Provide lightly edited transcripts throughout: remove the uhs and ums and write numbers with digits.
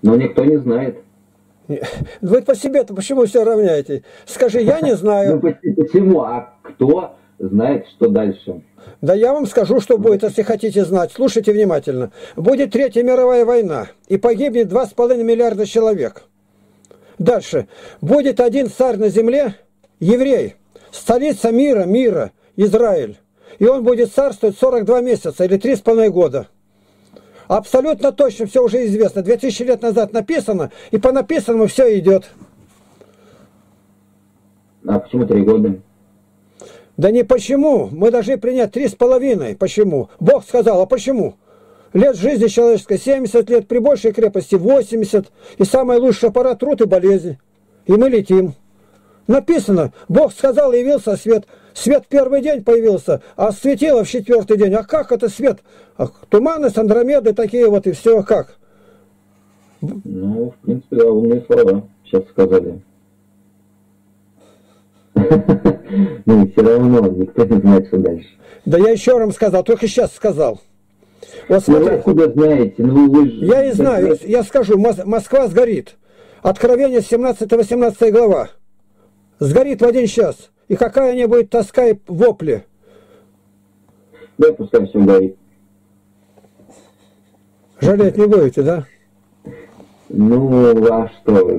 Но никто не знает. Вы по себе-то почему все равняете? Скажи, я не знаю. Ну почему? А кто знает, что дальше? Да я вам скажу, что будет, если хотите знать. Слушайте внимательно. Будет Третья мировая война, и погибнет 2,5 миллиарда человек. Дальше. Будет один царь на земле, еврей, столица мира, Израиль. И он будет царствовать 42 месяца или 3,5 года. Абсолютно точно все уже известно. 2000 лет назад написано, и по написанному все идет. А почему 3 года? Да не почему. Мы должны принять 3,5. Почему? Бог сказал, а почему? Лет жизни человеческой 70 лет, при большей крепости 80. И самая лучшая пора труд и болезнь. И мы летим. Написано, Бог сказал, явился свет. Свет в первый день появился, а светило в 4-й день. А как это свет? Туманы, Андромеды, такие вот и все. Как? Ну, в принципе, да, умные слова сейчас сказали. Ну, все равно никто не знает, что дальше. Да я еще раз сказал, только сейчас сказал. Вот смотри. Ну, вы откуда знаете? Ну, вы же... Я и знаю, я скажу, Москва сгорит. Откровение 17-18 глава. Сгорит в один час. И какая не будет тоска и вопли. Да, пускай все горит. Жалеть не будете, да? Ну, а что?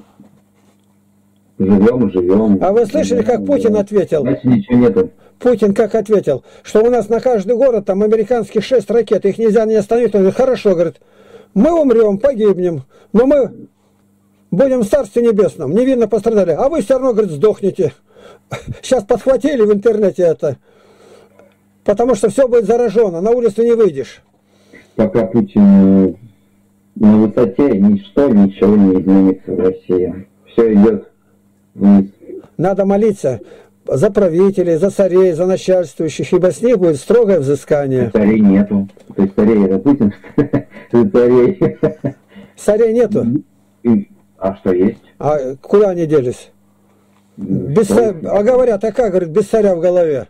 Живем. А вы слышали, как Путин ответил? Значит, ничего нету. Путин как ответил, что у нас на каждый город там американских 6 ракет, их нельзя не остановить. Он говорит, хорошо, говорит, мы умрем, погибнем, но мы будем в Царстве Небесном, невинно пострадали, а вы все равно, говорит, сдохнете. Сейчас подхватили в интернете это, потому что все будет заражено, на улицу не выйдешь. Пока Путин на высоте, ничего не изменится в России. Все идет вниз. Надо молиться за правителей, за царей, за начальствующих, ибо с них будет строгое взыскание. Царей нету. То есть царей это Путин? Царей. Царей нету. А что есть? А куда они делись? Без царя, а говорят, а как, говорит, без царя в голове?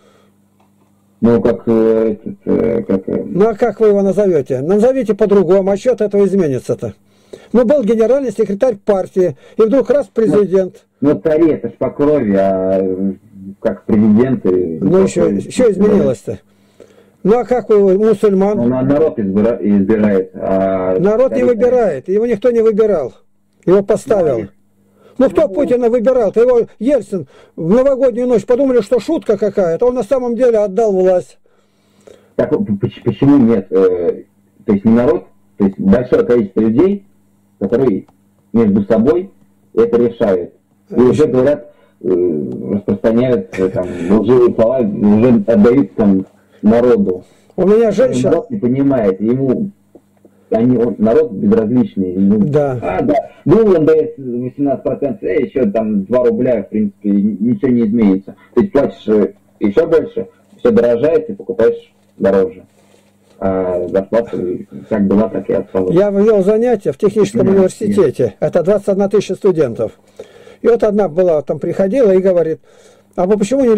Ну, как... Ну, а как вы его назовете? Назовите по-другому, а что от этого изменится-то? Ну, был генеральный секретарь партии, и вдруг раз президент. Ну, цари, это ж по крови, а как президенты... Ну, еще изменилось-то. Ну, а как вы, мусульман? Ну, народ избирает. А народ не выбирает, его никто не выбирал. Его поставил. Ну, кто Путина выбирал-то? Его Ельцин в новогоднюю ночь подумали, что шутка какая-то. Он на самом деле отдал власть. Так, почему нет? То есть не народ, то есть большое количество людей, которые между собой это решают. И уже говорят, распространяют там лживые слова, уже отдают там народу. У меня женщина... Народ не понимает, ему... народ безразличный. Да. Да. Был НДС 18%, еще там 2 рубля, в принципе, ничего не изменится. То есть платишь еще больше, все дорожает, и покупаешь дороже. А зарплата как была, так и осталась. Я вел занятия в техническом университете. Это 21 тысяча студентов. И вот одна была, там приходила и говорит, а вы почему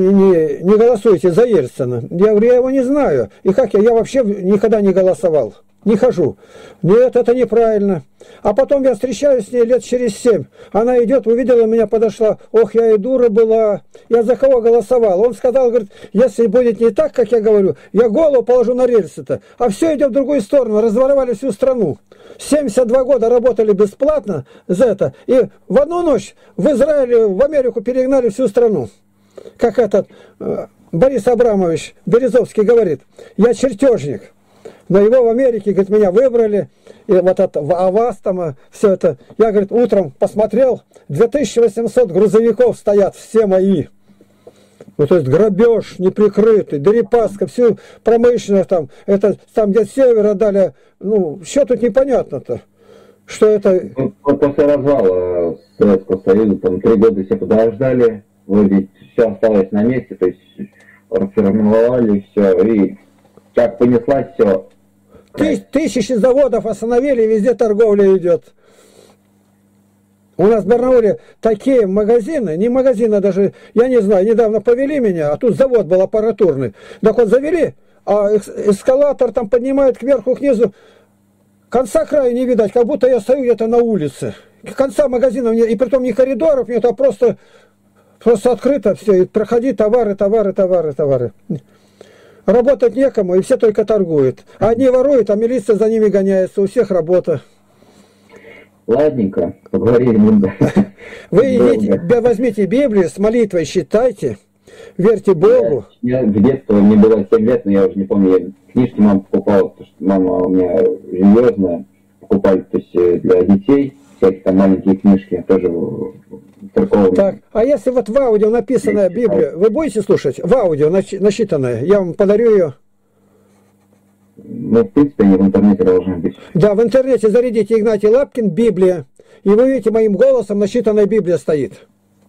не голосуете за Ельцина? Я говорю, я его не знаю. И как я вообще никогда не голосовал. Не хожу. Нет, это неправильно. А потом я встречаюсь с ней лет через 7. Она идет, увидела меня, подошла. Ох, я и дура была. Я за кого голосовал? Он сказал, говорит, если будет не так, как я говорю, я голову положу на рельсы-то. А все идет в другую сторону. Разворовали всю страну. 72 года работали бесплатно за это. И в одну ночь в Израиле, в Америку перегнали всю страну. Как этот Борис Абрамович Березовский говорит, я чертежник. Но его в Америке, говорит, меня выбрали, и вот это, а вас там, все это. Я, говорит, утром посмотрел, 2800 грузовиков стоят, все мои. Ну, то есть грабеж неприкрытый, Дерипаска, всю промышленность там, это там, где с севера дали, ну, что тут непонятно-то, что это... Вот после развала Советского Союза, там 3 года все подождали, вроде все осталось на месте, то есть расформировали все, и как понеслась все. Тысячи заводов остановили, и везде торговля идет. У нас в Барнауле такие магазины, не магазины даже, я не знаю, недавно повели меня, а тут завод был аппаратурный. Так вот завели, а эскалатор там поднимает кверху, к низу, конца края не видать, как будто я стою где-то на улице. Конца магазина нет, и притом не коридоров нет, а просто открыто все, и проходи товары. Работать некому, и все только торгуют. Одни воруют, а милиция за ними гоняется, у всех работа. Ладненько, поговорили. Вы возьмите Библию, с молитвой считайте, верьте Богу. Я в детстве, мне было 7 лет, но я уже не помню, я книжки мама покупала, потому что мама у меня религиозная, покупали, то есть для детей, всякие там маленькие книжки, тоже церковные. Так, а если вот в аудио написанная Библия, вы будете слушать? В аудио насчитанная, я вам подарю ее. Ну, в принципе, они в интернете должны быть. Да, в интернете зарядите Игнатий Лапкин, Библия, и вы видите, моим голосом насчитанная Библия стоит.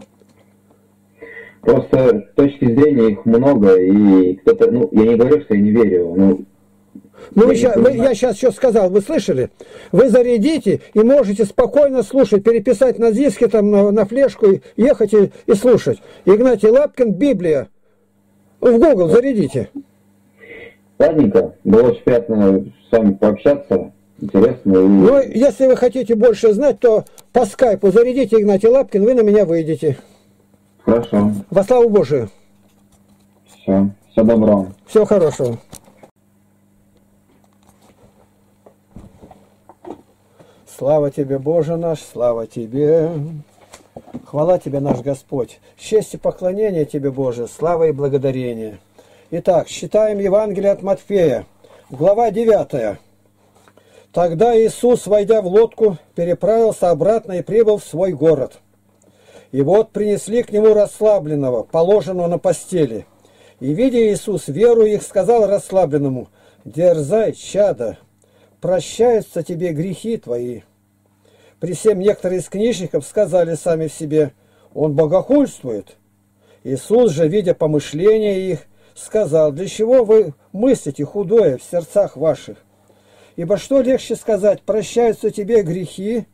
Просто с точки зрения их много, и кто-то, ну, я не говорю, что я не верю, я сейчас что сказал, вы слышали? Вы зарядите и можете спокойно слушать, переписать на диске, там, на флешку, ехать и слушать. Игнатий Лапкин, Библия. В Google зарядите. Ладненько, было очень приятно с вами пообщаться, интересно. Ну, если вы хотите больше знать, то по скайпу зарядите Игнатий Лапкин, вы на меня выйдете. Хорошо. Во славу Божию. Все, всего доброго. Всего хорошего. Слава Тебе, Боже наш, слава Тебе. Хвала Тебе, наш Господь. Честь и поклонение Тебе, Боже, слава и благодарение. Итак, читаем Евангелие от Матфея, глава 9. Тогда Иисус, войдя в лодку, переправился обратно и прибыл в свой город. И вот принесли к нему расслабленного, положенного на постели. И, видя Иисус веру их, сказал расслабленному: «Дерзай, чадо, прощаются тебе грехи твои». При всем некоторые из книжников сказали сами в себе: «Он богохульствует». Иисус же, видя помышления их, сказал: «Для чего вы мыслите худое в сердцах ваших? Ибо что легче сказать: прощаются тебе грехи,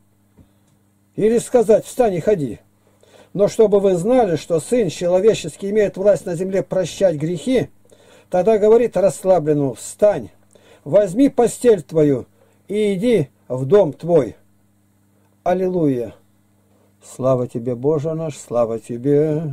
или сказать: встань и ходи? Но чтобы вы знали, что Сын Человеческий имеет власть на земле прощать грехи, тогда говорит расслабленному: встань, возьми постель твою и иди в дом твой». Аллилуйя! Слава Тебе, Боже наш, слава Тебе!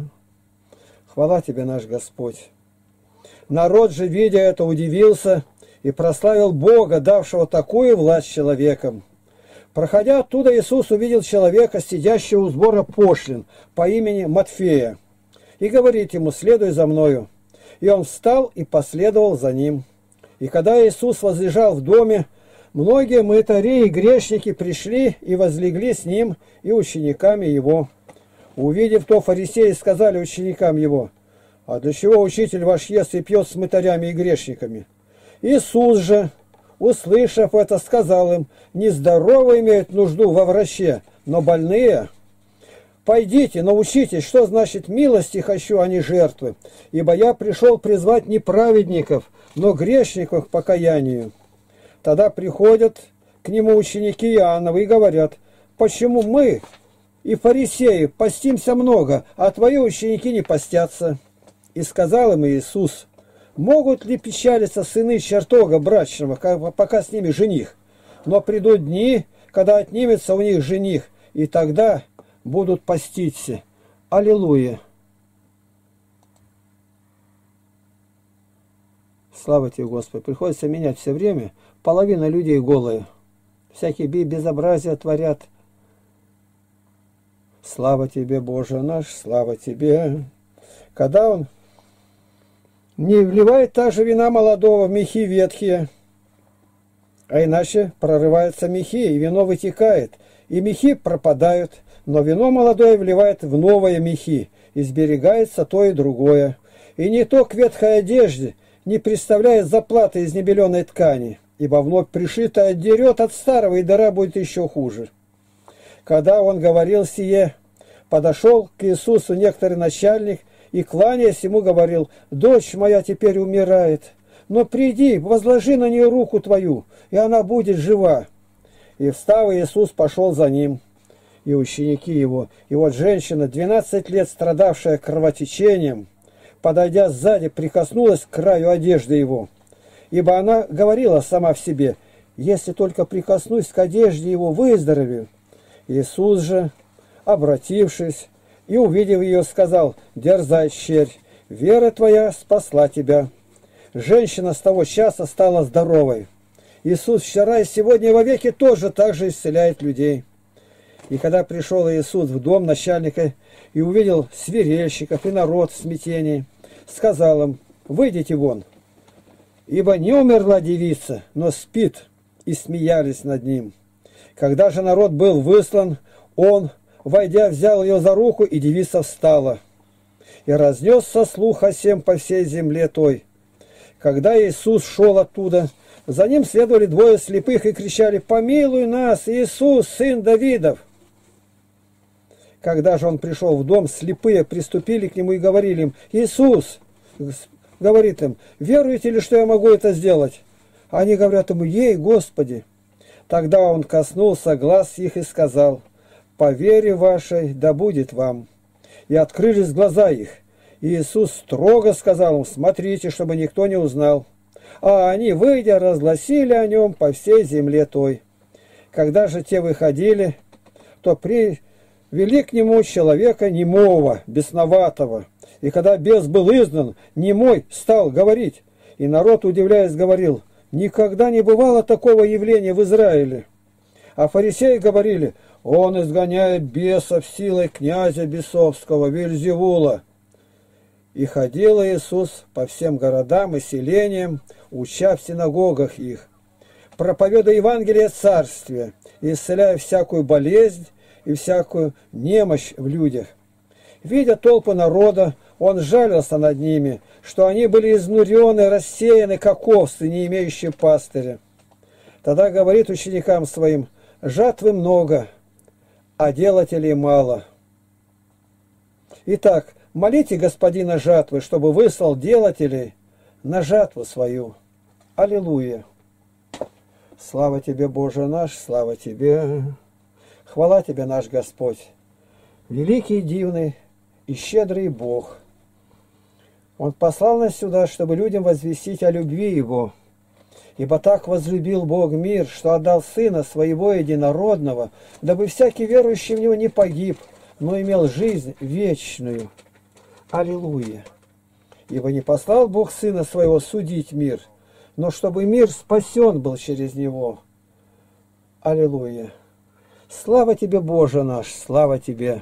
Хвала Тебе, наш Господь! Народ же, видя это, удивился и прославил Бога, давшего такую власть человеком. Проходя оттуда, Иисус увидел человека, сидящего у сбора пошлин, по имени Матфея, и говорит ему: «Следуй за мною». И он встал и последовал за ним. И когда Иисус возлежал в доме, многие мытари и грешники пришли и возлегли с ним и учениками его. Увидев то, фарисеи сказали ученикам его: «А для чего учитель ваш ест и пьет с мытарями и грешниками?» Иисус же, услышав это, сказал им: «Нездоровые имеют нужду во враче, но больные. Пойдите, научитесь, что значит милости хочу, а не жертвы, ибо я пришел призвать не праведников, но грешников к покаянию». Тогда приходят к нему ученики Иоанновы и говорят: «Почему мы и фарисеи постимся много, а твои ученики не постятся?» И сказал им Иисус: «Могут ли печалиться сыны чертога брачного, пока с ними жених? Но придут дни, когда отнимется у них жених, и тогда будут поститься». Аллилуйя! Слава Тебе, Господи! Приходится менять все время. Половина людей голые. Всякие безобразия творят. Слава Тебе, Боже наш, слава Тебе! Когда он не вливает также вина молодого в мехи ветхие, а иначе прорываются мехи, и вино вытекает, и мехи пропадают, но вино молодое вливает в новые мехи, и сберегается то и другое. И не то к ветхой одежде не представляет заплаты из небеленой ткани, ибо вновь пришитое отдерет от старого, и дыра будет еще хуже. Когда он говорил сие, подошел к Иисусу некоторый начальник и, кланяясь ему, говорил: «Дочь моя теперь умирает, но приди, возложи на нее руку твою, и она будет жива». И встав, Иисус пошел за ним, и ученики его. И вот женщина, 12 лет страдавшая кровотечением, подойдя сзади, прикоснулась к краю одежды его, ибо она говорила сама в себе: если только прикоснусь к одежде его, выздоровею. Иисус же, обратившись и увидев ее, сказал: дерзай, черь, вера твоя спасла тебя. Женщина с того часа стала здоровой. Иисус вчера и сегодня и вовеки тоже так же исцеляет людей. И когда пришел Иисус в дом начальника и увидел свирельщиков и народ в смятении, сказал им: выйдите вон, ибо не умерла девица, но спит, и смеялись над ним. Когда же народ был выслан, он, войдя, взял ее за руку, и девица встала. И разнесся слух о сем по всей земле той. Когда Иисус шел оттуда, за ним следовали двое слепых и кричали: помилуй нас, Иисус, сын Давидов. Когда же он пришел в дом, слепые приступили к нему и говорили им: Иисус, говорит им, веруете ли, что я могу это сделать? Они говорят ему: ей, Господи. Тогда он коснулся глаз их и сказал: по вере вашей да будет вам. И открылись глаза их. И Иисус строго сказал им: смотрите, чтобы никто не узнал. А они, выйдя, разгласили о нем по всей земле той. Когда же те выходили, то привели к нему человека немого, бесноватого. И когда бес был изгнан, немой стал говорить. И народ, удивляясь, говорил: никогда не бывало такого явления в Израиле. А фарисеи говорили: он изгоняет бесов силой князя бесовского Вельзевула. И ходил Иисус по всем городам и селениям, уча в синагогах их, проповедуя Евангелие Царствия, и исцеляя всякую болезнь и всякую немощь в людях. Видя толпы народа, он жалился над ними, что они были изнурены, рассеяны, как овцы, не имеющие пастыря. Тогда говорит ученикам своим: жатвы много, а делателей мало. Итак, молите Господина жатвы, чтобы выслал делателей на жатву свою. Аллилуйя! Слава Тебе, Боже наш, слава Тебе! Хвала Тебе, наш Господь! Великий, дивный и щедрый Бог! Он послал нас сюда, чтобы людям возвестить о любви Его. Ибо так возлюбил Бог мир, что отдал Сына Своего Единородного, дабы всякий верующий в Него не погиб, но имел жизнь вечную. Аллилуйя! Ибо не послал Бог Сына Своего судить мир, но чтобы мир спасен был через Него. Аллилуйя! Слава Тебе, Боже наш, слава Тебе!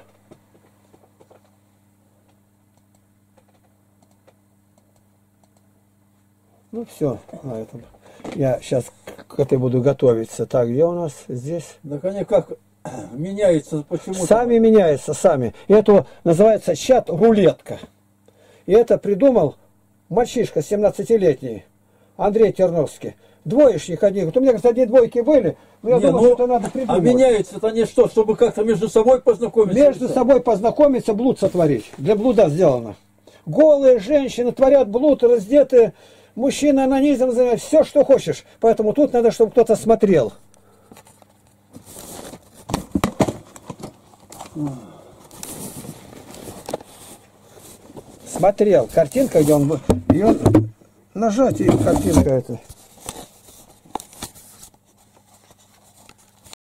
Ну все, на этом. Я сейчас к этой буду готовиться. Так, где у нас? Здесь. Так они как меняются почему-то. Сами меняются, сами. И это называется чат-рулетка. И это придумал мальчишка 17-летний, Андрей Терновский. Двоечник один. Вот у меня, кстати, двойки были, но я думал, что это надо придумать. А меняются-то они что, чтобы как-то между собой познакомиться? Между собой познакомиться, блуд сотворить. Для блуда сделано. Голые женщины творят блуд, раздетые. Мужчина анонизм занимает, все, что хочешь. Поэтому тут надо, чтобы кто-то смотрел. Смотрел. Картинка, где он... Ее нажать, и картинка эта.